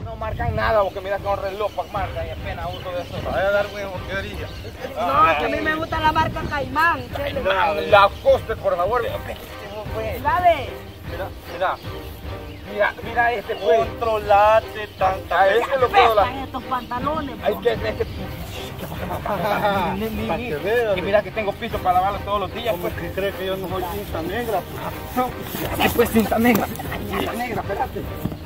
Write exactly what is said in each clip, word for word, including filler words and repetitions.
no marcan nada, porque mira con reloj para marcar y apenas uso de eso. Vaya a dar huevo, ¿qué orilla? No, que a mí me gusta la marca Caimán. Caimán, la coste, por favor. La de. Mira, mira. Mira, mira este pues. Controlate tanta. A ese lo puedo la. Estos pantalones. Hay que, es que. Ni, ni, ni. Que mira que tengo piso para lavarlo todos los días. ¿Cómo que cree que yo no soy cinta negra? No, pues cinta negra. Cinta negra, espérate.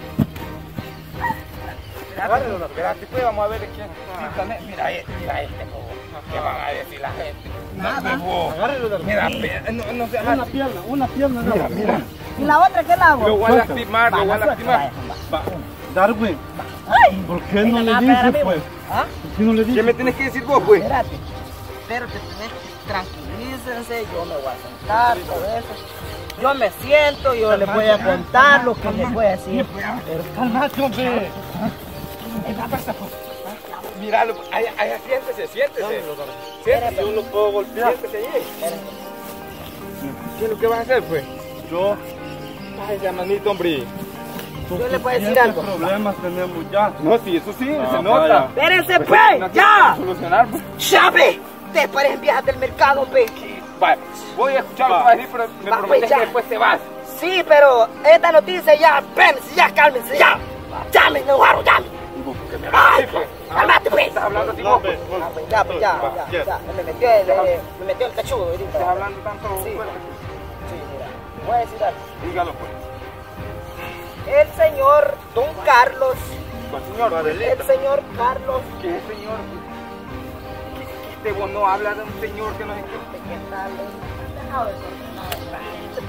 Espérate, espérate, pues vamos a ver de quién. Cinta negra. Mira este, mira este, ¿qué van a decir la gente? Nada. Agárrelo, Mira, no, no se una pierna, una pierna. Mira, mira. ¿Y la otra qué la hago? Lo voy a lastimar, lo voy a lastimar. Darwin, ¿por qué no le dices, pues? ¿Ah? ¿Por qué no le ¿Qué dices? me tienes que decir vos, pues? Espérate. Pero te tenés que tranquilícense, yo me voy a sentar, todo eso. Yo me siento, yo les voy a contar lo que les voy a decir. Pero cálmate, hombre. Míralo, ahí, ahí, siéntese, siéntese. Siéntese. Yo lo puedo golpear. Siéntese ahí. ¿Qué es lo que vas a hacer, pues? Yo. Ay, ya manito, hombre. Yo le puedo decir ¿Qué algo. problemas tenemos ya? No, sí, eso sí, No, se nota. vaya. Espérense, No pues, ya. solucionar, pues. ¡Sabe! Te parecen viejas del mercado, pe. Vale, voy a escuchar lo que vas a decir, pero me Va, prometes pues, ya. que después te vas. Sí, pero esta noticia ya, espérense, ya, cálmense, ya. Ya me enojaron, ya. Ay, pues. cálmate, pues. Estás hablando así, No, vos, pues, pues. Ah, pues, ya, pues, ya, Va, ya, ya. ya. Me metió el, eh, me metió el cachudo ahorita. Estás hablando tanto. Sí. Bueno, Sí, mira, voy a decir algo. dígalo, pues. El señor Don Carlos, ¿Cuál señor? el señor Carlos, ¿Qué es señor? ¿Qué, qué este vos no habla de un señor que no es que... ¿qué tal? Dejado de desordenado.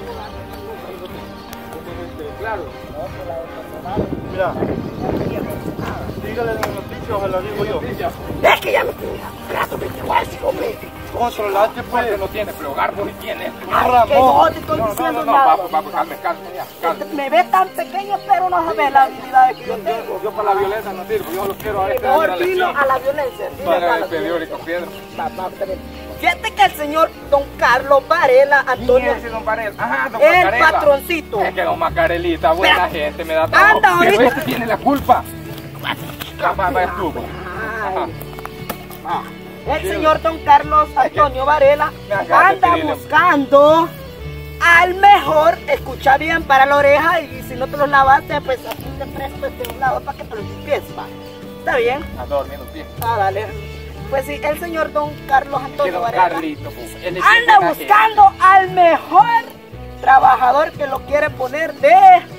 Claro. No, que la desordenado. Mira, No quería nada. dígale la noticia, ojalá digo yo. Es que ya me tenía plato, me te voy a decir, hombre. Controlate, Pues pues. no tiene, pero Garbo sí tiene. Que no te estoy No, no, diciendo no, no, nada. vamos, vamos, calme, calme, ya, calme. Me ves tan pequeño, pero no sabes las habilidades que yo tengo. Yo para la violencia no sirvo, yo lo quiero a este Mejor la dilo lección. a la violencia. dilo a Para la el periódico, violencia. Pedro. Va, va, está bien. Fíjate que el señor Don Carlos Varela ¿Quién Antonio, es ese don Varela? Ajá, don el Macarela. patroncito. Es que don Macarelita, buena Espera. gente, me da trabajo. Anda, Pero ahorita. este tiene la culpa. Ah, va, va, tú, pues. Ajá. Ay, Ah, el señor Don Carlos Antonio Varela Me acabas de anda pedirle. buscando al mejor, escucha bien para la oreja, y si no te los lavaste, pues aquí te presto este un lado para que te los limpies, va. ¿Está bien? anda dormiendo, tío. Ah, dale. Pues sí, el señor Don Carlos Que Antonio don Varela Carlito, pues. Él es anda buena buscando al mejor trabajador que lo quiere poner de,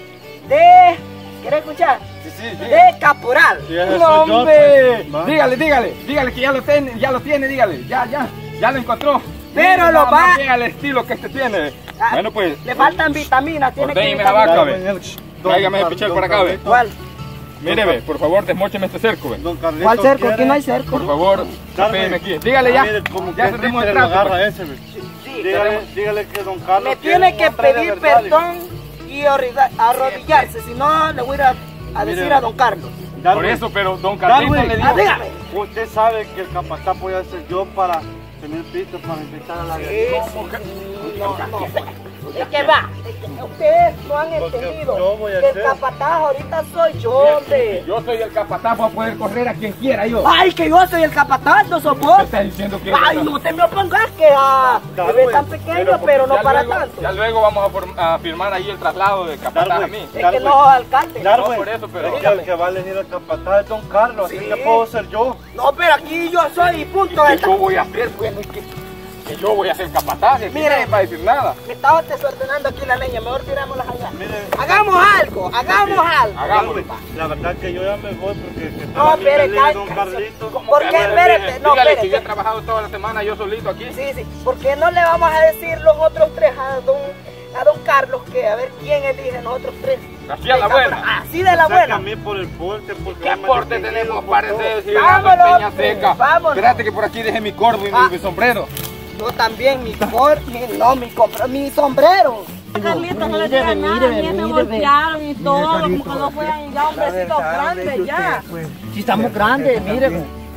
de, ¿quieres escuchar? gente. Sí, sí, sí. De caporal. Si ese ¡No, soy yo, hombre! pues. Va. Dígale, dígale, dígale que ya lo tiene, ya lo tiene, dígale, ya, ya, ya lo encontró. Pero Nada lo va- más bien al estilo que este tiene. Ah, Bueno, pues, le faltan vitaminas, tiene que ordéneme la vitaminas. vaca, ve. Tráigame el pichel para acá, ve. ¿Cuál? Mire, ve, por favor, desmócheme este cerco, ve. Don Carlito ¿Cuál cerco? quiere- Aquí no hay cerco. Por favor, apégueme aquí. Dígale ya, Mire, como ya que cerremos títere el lo trato, agarra pues. ese, ve. Sí, Dígale, dígale que don Carlos me quiere tiene un que hombre de pedir verdad. perdón y arrodilla- arrodillarse, si no le voy a ir a, a decir Mire. a Don Carlos. Por Darwin, eso, pero don Carlito Darwin. le Ah, dijo... dígame. usted sabe que el capataz voy a ser yo para tener pistas para empezar a la Sí, guerra. sí, no, no. ¿De qué va? ¿De qué? Ustedes no han Porque entendido yo voy a que el ser- capataz ahorita soy yo, hombre. Yo soy el capataz para poder correr a quien quiera yo. Ay, que yo soy el capataz, no sos ¿Qué vos. está diciendo que... Ay, no te me opongas que ah, te ves tan pequeño, pero no ya para luego- tanto. Ya luego vamos a, form- a firmar ahí el traslado del capataz a Darwin. mí. Es que no, alcalde. Darwin, No, por eso, pero- es que el que va a elegir el capataz es don Carlos, Sí. así que puedo ser yo. No, pero aquí yo soy y punto. ¿Qué yo voy a hacer? Bueno, ¿y qué? Que yo voy a ser capataz, y aquí Mire. nadie va a decir nada. Me estaba desordenando aquí la leña, mejor tirámoslas allá. Mire, Hagamos algo, hagamos algo. Hagámoslo. la verdad que yo ya me voy porque que No, también espere, elige cal- don cal- Carlito. ¿Por qué? Ya me Espérate, dije, no, dígale que espérate. yo he trabajado toda la semana yo solito aquí. Sí, sí. ¿Por qué no le vamos a decir los otros tres a don, a don Carlos que a ver quién elige nosotros tres? Así a la buena. Así de la O sea, que a buena. mí por el porte, porque ¿Qué no me aporte distinguido tenemos? por todo. Parece decir Vámonos, Peña Seca. vámonos. Espérate que por aquí dejé mi corvo y mi- Ah. mi sombrero. Yo también, mi cor, mi, no, mi, compra- mi sombrero. Carlita, no le Míreme, digan nada, míreme, a mí me míreme. golpearon y todo, como que no fueran ya hombrecitos grandes ya. Si estamos grandes, mire.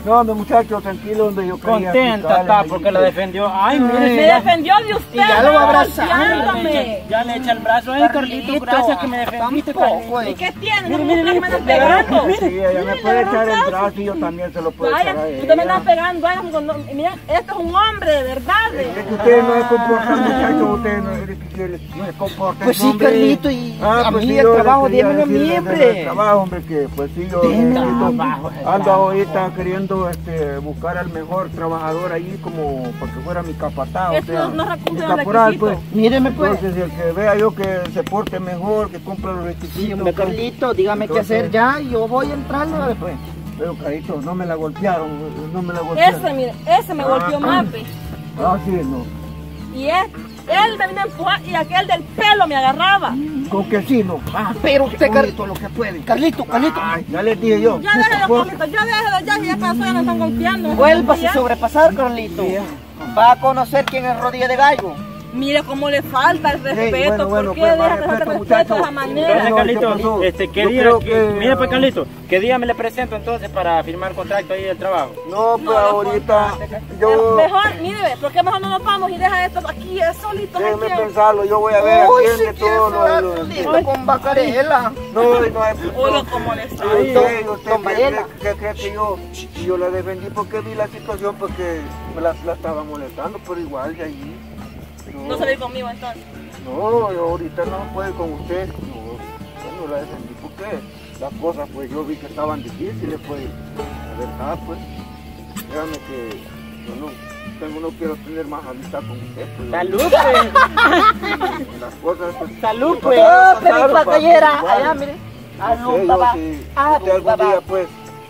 No, hombre, muchacho, tranquilo, hombre, yo quería Contenta está porque la defendió. Ay, mire. Me defendió de usted. Y ya lo va a abrazar. golpeándome. Ya le echa el brazo. Ay, Carlito, gracias que me defendiste, Carlito. ¿Y qué tiene? Mire, ¿No mire, me mire, andan mire, pegando? Sí, ella me puede echar el brazo y yo también se lo puedo Vaya, echar a ella. usted me está pegando. Vaya, no, mira, este es un hombre de verdad. Es que ustedes no se comportan, muchachos, ustedes no, es que no se comportan. Pues sí, hombre. Carlito, y Ah, a pues mí sí, el yo le trabajo, quería démelo a mí, decir de- hombre. del trabajo, hombre, que pues sí, yo necesito- ando ahorita queriendo este, buscar al mejor trabajador ahí como para que fuera mi capataz, o Esto sea, no recumple mi los caporal, pues. requisitos. Míreme pues. Entonces, el que vea yo que se porte mejor, que cumpla los requisitos. Sí, hombre, pues. Carlito, dígame qué Entonces- hacer ya y yo voy a entrarle después. Pero, carito, no me la golpearon, no me la golpearon. Ese, mire, ese me Ah. golpeó más, ve. Ah, sí, no. Y él, él me vino a empujar y aquel del pelo me agarraba. Con que sí, no. Ah, pero usted, Carlito, Carlito, lo que puede. Carlito, Carlito, Ay, ya les dije yo. Ya déjelo, Carlito, ya déjelo, ya, ya pasó, ya me están golpeando. vuélvase a Ya. sobrepasar, Carlito. Va a conocer quién es Rodilla de Gallo. Mire cómo le falta el respeto, bueno, bueno, ¿por qué pues, deja más que no te respeto, respete de muchacho. esa Entonces, manera? No, ¿qué Carlito, pasó? este, ¿qué Yo día? creo que- que- Mira, pues, Carlito, ¿qué día me le presento entonces para firmar contrato ahí del trabajo? No, pues No, ahorita no, yo... Mejor, mire, ve, ¿por qué mejor no nos vamos y deja esto aquí es solito? Déjeme aquí? pensarlo, yo voy a ver a Uy, quién si de quiere todos cerrar, los... Carlito, con Bacarela. No, no hay... Oiga, cómo le está. Usted, usted, Don ¿qué Varela. cree- ¿qué cree que yo, yo la defendí? Porque vi la situación, porque me la, la estaba molestando, pero igual de allí. No se ve conmigo entonces. No, yo ahorita no puede con usted. No, yo no la defendí porque las cosas, pues yo vi que estaban difíciles, pues. La verdad, pues. Créame que yo no, tengo, no quiero tener más amistad con usted. Pues, Salud, pues. las cosas, pues. Salud, pues. Oh, pero pasaron, la papi, gallera, igual. allá, mire. Ah, No sé, no, yo papá. si Ah, usted algún papá. día, pues,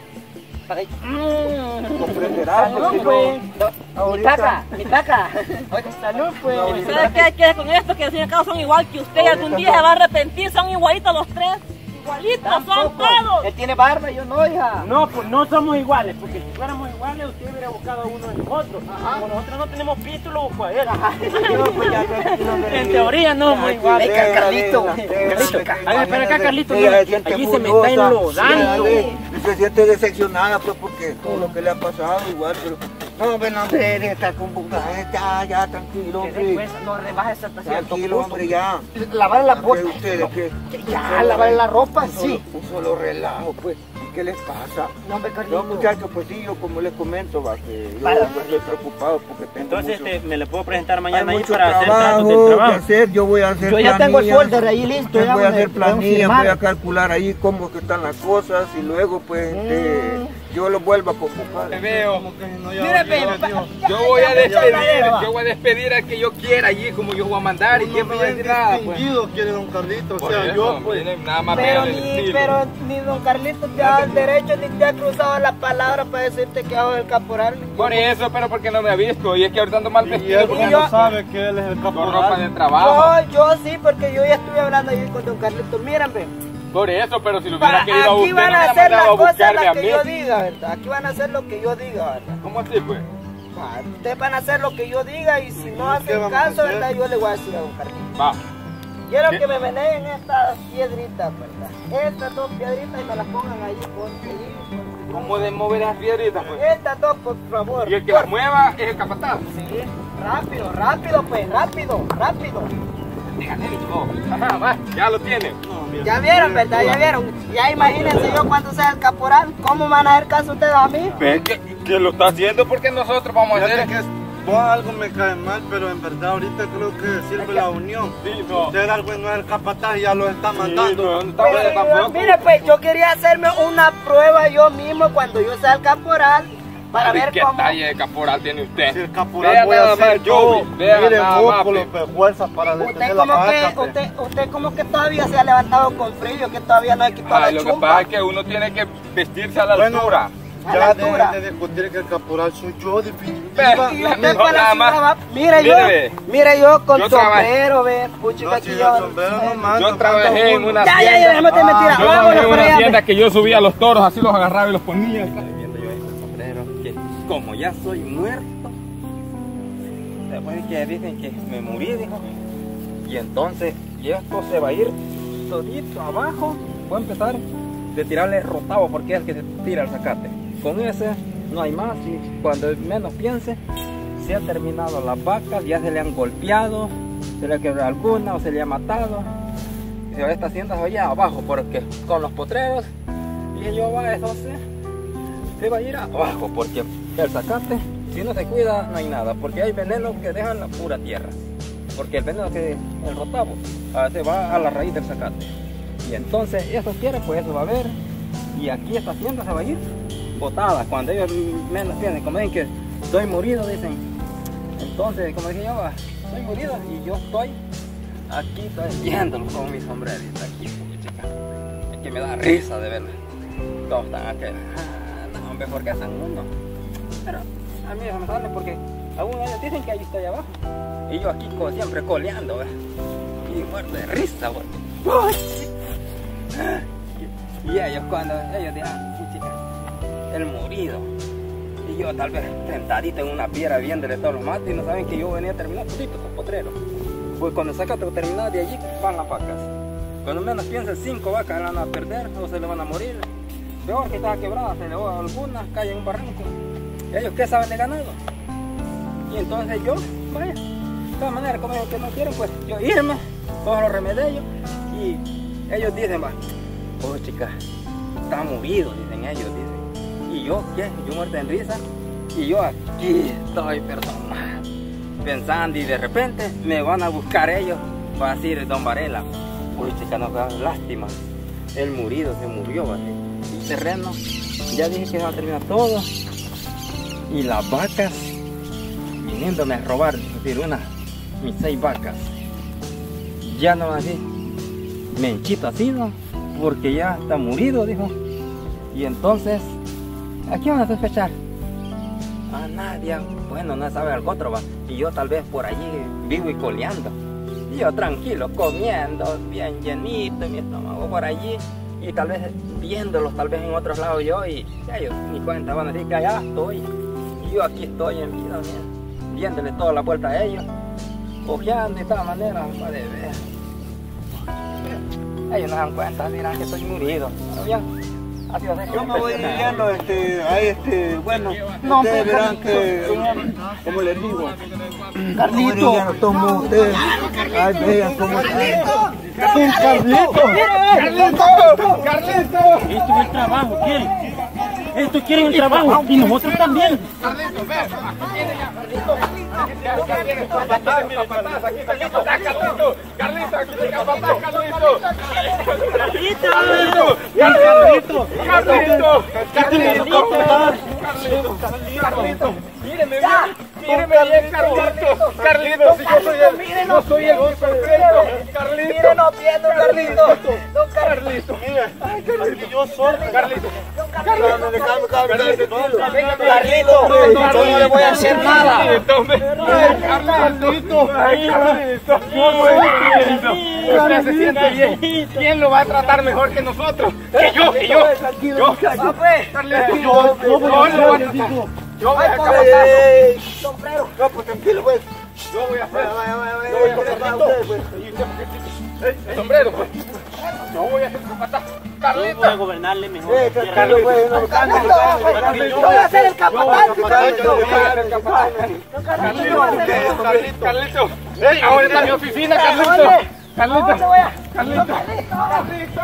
Mm. comprenderá, Salud, porque yo... pues. Mi ahorita- taca, mi taca. Salud, pues. No, ¿Sabes qué hay que hacer con esto? Que al fin y al cabo son igual que usted y algún día se va a arrepentir, son igualitos los tres. Igualitos, son Tampoco. todos. Él tiene barba, yo no, hija. No, pues no somos iguales, porque si fuéramos iguales, usted hubiera buscado a uno de nosotros. Como nosotros no tenemos pito, lo busco a él. No, pues ya, tranquilo, hombre. En teoría no somos iguales. Venga, Carlito. Carlito, haga espera acá, Carlito, Ella mira, se siente allí se me furiosa, está enlodando. ella se- y se siente decepcionada, pues, porque todo lo que le ha pasado, igual, pero... No, ven, hombre, de estar con boca, ya, ya, tranquilo, hombre. No rebajes esa Tranquilo, hombre, ya. Lavar la ¿Qué puerta. ustedes, qué? Ya, lavar la ropa, Un solo- sí. Un solo relajo, pues. ¿Y qué les pasa? No, hombre, Carlito. No, muchachos, pues sí, yo como les comento, va, que yo Para- pues, estoy preocupado porque tengo Entonces, mucho, este, me le puedo presentar hay mañana ahí mucho para hacer tratos trabajo del que trabajo. hacer, yo voy a hacer Yo ya tengo el planillas, folder ahí listo, yo ya voy a donde hacer podemos planillas, firmar. voy a calcular ahí cómo que están las cosas y luego pues este, yo lo vuelvo a convocar. Te veo. Como que no, ya- Mire, ya- ve, ya- pa- Yo voy a ya- despedir, ya- yo voy a despedir al que yo quiera allí, como yo voy a mandar y quién me va a decir nada, pues. distinguido quiere don Carlito, o Por sea, eso, yo pues. miren, nada más Pero vean el ni, estilo. pero ni don Carlitos te ha dado el derecho ni te ha cruzado la palabra para decirte que hago el caporal. Por eso, pero porque no me ha visto y es que ahorita ando mal Y vestido él porque porque yo- no sabe que él es el con ropa de caporal. trabajo. Yo, yo sí, porque yo ya estuve hablando ahí con don Carlitos. Mírenme, Por eso, pero si lo hubiera para, querido a aquí usted, van no a me hacer hubiera las mandado a cosas buscarle a las que mí. yo diga, ¿verdad? Aquí van a hacer lo que yo diga, ¿verdad? ¿Cómo así, pues? Ah, Ustedes van a hacer lo que yo diga y si no ¿Qué hacen vamos a caso, hacer? ¿verdad? Yo le voy a decir a don Carlitos. Va. Quiero ¿Qué? que me meneen estas piedritas, ¿verdad? Estas dos piedritas y me las pongan ahí, ponte ahí, ponte. ¿Cómo de mover las piedritas, pues? Estas dos, por favor. Y el que por- las mueva es el capataz. Sí, rápido, rápido, pues, rápido, rápido. Dígale, hijo. Ajá, va, ya lo tiene. Ya vieron, ¿verdad? Ya vieron. Ya imagínense yo cuando sea el caporal, ¿cómo van a hacer caso ustedes a mí? Ve que, que lo está haciendo porque nosotros vamos a Fíjate hacer. que vos algo me cae mal, pero en verdad ahorita creo que sirve la unión. Sí, no. Usted algo no es el capataz y ya lo está mandando. no, no está Pero bueno yo- tampoco. mire, pues yo quería hacerme una prueba yo mismo cuando yo sea el caporal para Ay, ver ¿qué cómo. talle de caporal tiene usted? Si el caporal Vea puede nada hacer más, todo, Joey, vea mire nada más, músculos, pe. pues, fuerza para Usted detener la como que, vaca, pues. usted, usted como que todavía se ha levantado con frío, que todavía no ha quitado Ay, la lo que chumba. pasa es que uno tiene que vestirse a la Bueno, altura. A la Ya altura. dejen de discutir que el caporal soy yo, definitiva. Ve. Y usted No, para la nada más. ciudad va- mire yo, Mire, ve. mire yo con Yo trabajé- sombrero, ve, puchica No, aquí si yo. el sombrero no manda, Yo trabajé manda en uno. una Ya, ya, ya, tienda. déjame de mentira. Yo Vámonos trabajé en por una allá. tienda ve. que yo subía a los toros, así los agarraba y los ponía. Estaba viendo yo ese sombrero, que como ya soy muerto, después que dicen que me morí, dijo, y entonces, y esto se va a ir todito abajo, voy a empezar de tirarle rotavo porque es el que se tira el zacate. Con ese no hay más, y cuando menos piense, se ha terminado las vacas, ya se le han golpeado, se le ha quebrado alguna o se le ha matado. Y esta hacienda se va abajo, porque con los potreros, y yo va, eso se, se va a ir abajo, porque el zacate, si no se cuida, no hay nada, porque hay veneno que dejan la pura tierra, porque el veneno que el rotavo uh, se va a la raíz del zacate, y entonces eso quiere, pues eso va a haber, y aquí esta hacienda se va a ir botada, cuando ellos menos piensen, como dicen que estoy morido, dicen, entonces como dije yo, estoy morido, y yo estoy aquí, estoy viéndolo con mi sombrerito aquí, chica, es que me da risa de verla, todos están aquí, ah, no, hombre, ¿por qué hacen uno? Pero a mí eso me sale porque aún ellos dicen que ahí estoy abajo, y yo aquí co siempre coleando, ¿ves? Y muerto de risa, porque... y, y ellos cuando ellos dirán, sí, chica, el morido, y yo tal vez sentadito en una piedra viéndole todos los mates, y no saben que yo venía a terminar todito con potrero, pues cuando saca terminado de allí van las vacas, cuando menos piensan cinco vacas van a perder o se le van a morir, peor que está quebrada, se le va alguna, cae en un barranco. Ellos qué saben de ganado, y entonces yo, vaya, de todas maneras, como ellos que no quieren, pues yo irme, todos los remedios, y ellos dicen, va, oh chica, está morido, dicen ellos, dicen, y yo, ¿qué? Yo muerto en risa, y yo aquí estoy, perdón, pensando, y de repente me van a buscar ellos, va a decir don Varela, uy chica, no da lástima, el morido se murió, va a decir, el terreno, ya dije que va a terminar todo, y las vacas viniéndome a robar, es decir, una, mis seis vacas, ya no van a decir, Menchito ha sido, porque ya está morido, dijo, y entonces, ¿a quién van a sospechar? A nadie, bueno, no sabe algo otro, va, y yo tal vez por allí vivo y coleando, y yo tranquilo, comiendo, bien llenito, mi estómago por allí, y tal vez viéndolos tal vez en otros lados yo, y ellos ni cuenta van a decir que allá estoy, y yo aquí estoy en vida, mira, viéndole toda la vuelta a ellos, ojeando de todas maneras, para ver. Ellos no dan cuenta, dirán que estoy morido, pero bien. Así va a ser. Yo me voy dirigiendo, este, ahí, este, bueno, no, ustedes verán que, como les digo, Carlito, tomo ustedes, ay, vean cómo está. Carlito, Carlito, Carlito. Esto es el trabajo, ¿quieren? Esto quieren el trabajo y nosotros también. Carlito, ven, aquí viene ya, Carlito. Ya viene el capataz, mire, capataz, aquí está el capataz, Carlito. Carlito, aquí está el capataz, Carlito. Carlito, Carlito, Carlito, Carlito, Carlito, Carlito, míreme bien, míreme bien, Carlito, Carlito, si yo soy el, yo soy el perfecto, Carlito. Mírenos viendo, Carlito. Don Carlito, mira, ay, Carlito, yo soy, Carlito. Carlito, yo no le voy a hacer nada. Carlito, ay, Carlito, usted se siente bien. ¿Quién lo va a tratar mejor que nosotros? Que yo, que yo. Yo, Carlito, yo, yo voy a tratar. Yo voy a acabar. Sombrero. No, pues tranquilo, pues. Yo voy a hacer. Vaya, vaya, vaya, Yo voy a vaya, hacer vaya, ustedes, pues. el sombrero, pues. Yo voy a hacer capataz. Carlito. Voy a gobernarle mejor. Eh, Carlos, pues, no, Carlos, Yo voy a ser el capataz. Carlito, Carlito, Carlito. Ey, ahora está mi oficina, Carlito. Carlito, Carlito, Carlito.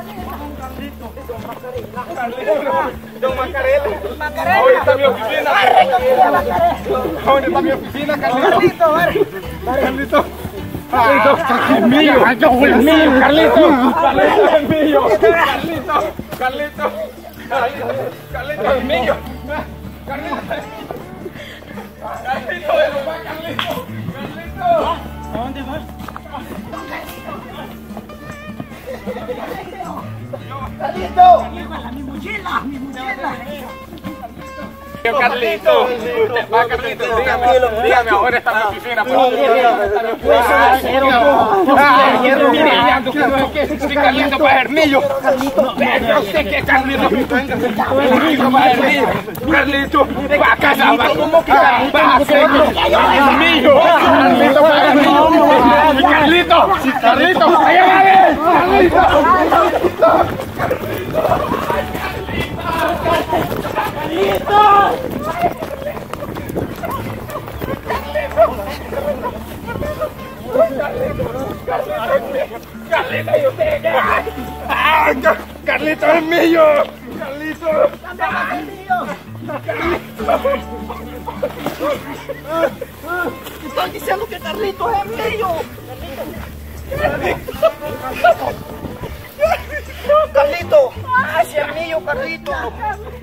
Don Macarela. Ahora está mi oficina. Ahora está mi oficina, Carlito. Carlito. Carlito, es mío. Es mío, Carlito. Carlito es mío. Carlito, Carlito. Carlito es mío. Carlito. Carlito, Carlito. Carlito. ¿A dónde vas? Carlito. Mi mochila, mi mochila. Carlito, usted va, Carlito, dígame, dígame, ahora está mi oficina, por favor. Si Carlito va a Hermillo, pero sé que Carlito va a Hermillo, Carlito va a casa, va como que va a hacer Hermillo, Carlito va a Hermillo, Carlito, Carlito, allá va a ver, Carlito, Carlito, Carlito. ¡Carlito es mío! ¡Carlito! ¡También es mío! Estoy diciendo que Carlitos es mío. Carlito, ese es mío, Carlito.